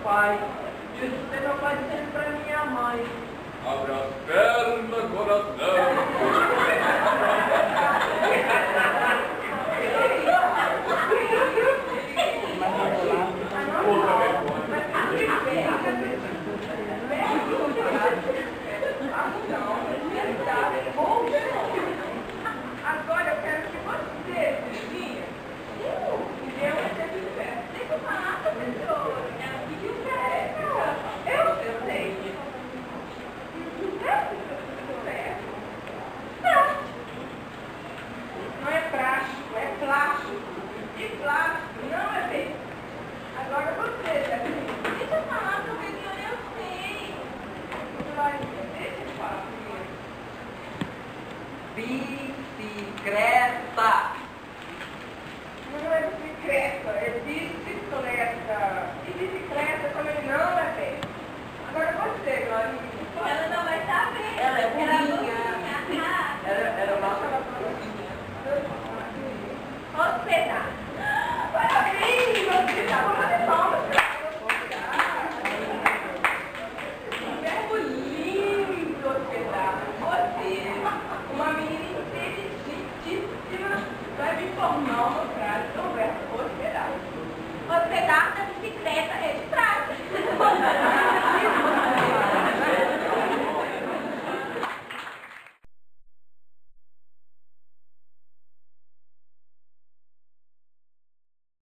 pai. E eu escutei meu pai dizendo pra minha mãe: abre as pernas, coração. Agora eu quero que você, filhinha, me dê um exemplo de fé. Tem que falar, professora. Ela pediu fé. Eu sei. Não é prático, é plástico. E plástico não é bem. Agora você, Zezinho. Deixa eu falar, professora, eu sei. Deixa eu falar. Bicicleta.